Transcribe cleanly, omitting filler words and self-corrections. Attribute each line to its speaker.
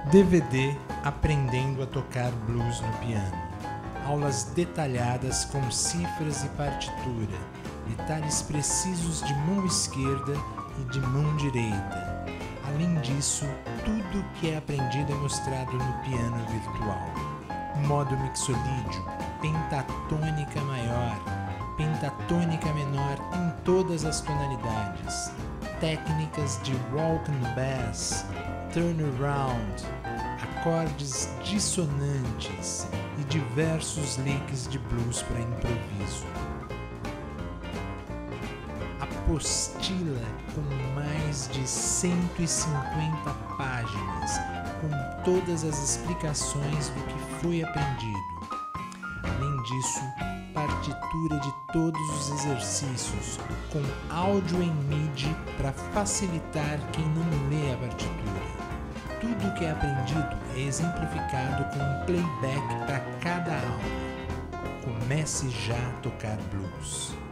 Speaker 1: DVD Aprendendo a Tocar Blues no Piano. Aulas detalhadas com cifras e partitura, detalhes precisos de mão esquerda e de mão direita. Além disso, tudo que é aprendido é mostrado no piano virtual. Modo mixolídio, pentatônica maior, pentatônica menor em todas as tonalidades, técnicas de walk and bass, turnaround, acordes dissonantes e diversos licks de blues para improviso. Apostila com mais de 150 páginas, com todas as explicações do que foi aprendido. Além disso, partitura de todos os exercícios, com áudio em MIDI para facilitar quem não lê a partitura. Tudo o que é aprendido é exemplificado com um playback para cada aula. Comece já a tocar blues.